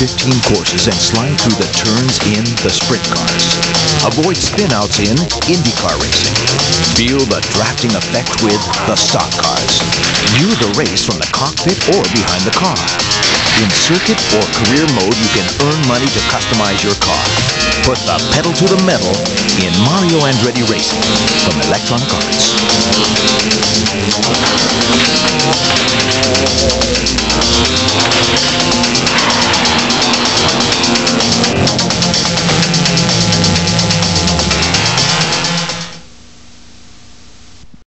15 courses and slide through the turns in the sprint cars. Avoid spinouts in IndyCar racing. Feel the drafting effect with the stock cars. View the race from the cockpit or behind the car. In circuit or career mode, you can earn money to customize your car. Put the pedal to the metal in Mario Andretti Racing from Electronic Arts.